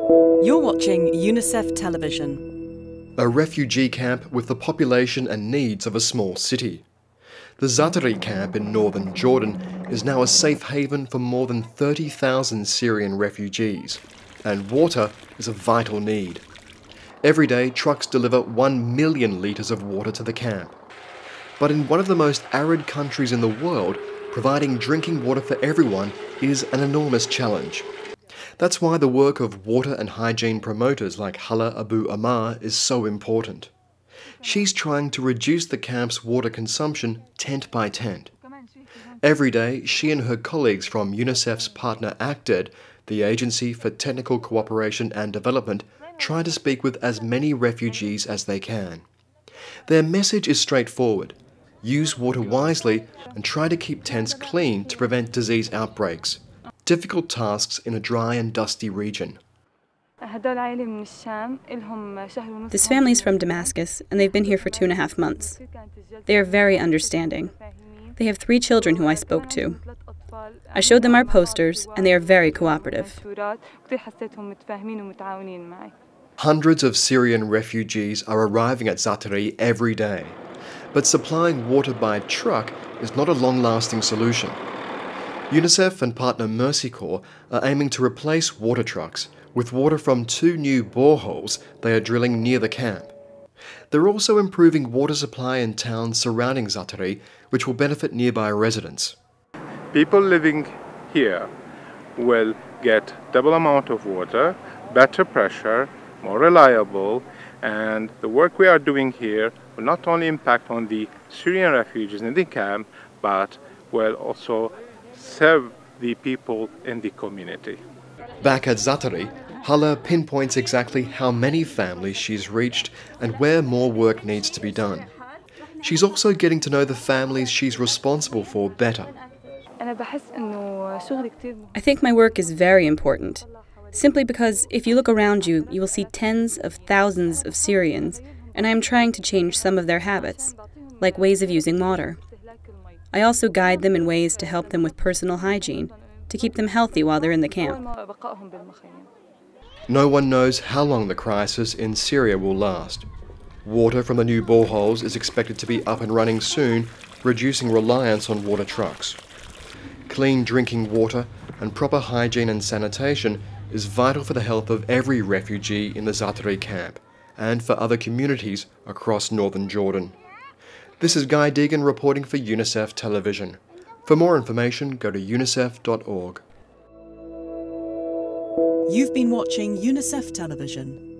You're watching UNICEF television. A refugee camp with the population and needs of a small city. The Za'atari camp in northern Jordan is now a safe haven for more than 30,000 Syrian refugees, and water is a vital need. Every day, trucks deliver 1 million litres of water to the camp. But in one of the most arid countries in the world, providing drinking water for everyone is an enormous challenge. That's why the work of water and hygiene promoters like Hala Abu Ammar is so important. She's trying to reduce the camp's water consumption tent by tent. Every day, she and her colleagues from UNICEF's partner ACTED, the Agency for Technical Cooperation and Development, try to speak with as many refugees as they can. Their message is straightforward: use water wisely and try to keep tents clean to prevent disease outbreaks. Difficult tasks in a dry and dusty region. This family's from Damascus, and they've been here for 2.5 months. They are very understanding. They have 3 children who I spoke to. I showed them our posters, and they are very cooperative. Hundreds of Syrian refugees are arriving at Za'atari every day. But supplying water by truck is not a long-lasting solution. UNICEF and partner Mercy Corps are aiming to replace water trucks with water from 2 new boreholes they are drilling near the camp. They're also improving water supply in towns surrounding Za'atari, which will benefit nearby residents. People living here will get double amount of water, better pressure, more reliable, and the work we are doing here will not only impact on the Syrian refugees in the camp, but will also serve the people in the community. Back at Za'atari, Hala pinpoints exactly how many families she's reached and where more work needs to be done. She's also getting to know the families she's responsible for better. I think my work is very important, simply because if you look around you, you will see tens of thousands of Syrians, and I am trying to change some of their habits, like ways of using water. I also guide them in ways to help them with personal hygiene, to keep them healthy while they're in the camp. No one knows how long the crisis in Syria will last. Water from the new boreholes is expected to be up and running soon, reducing reliance on water trucks. Clean drinking water and proper hygiene and sanitation is vital for the health of every refugee in the Za'atari camp and for other communities across northern Jordan. This is Guy Degan reporting for UNICEF Television. For more information, go to unicef.org. You've been watching UNICEF television.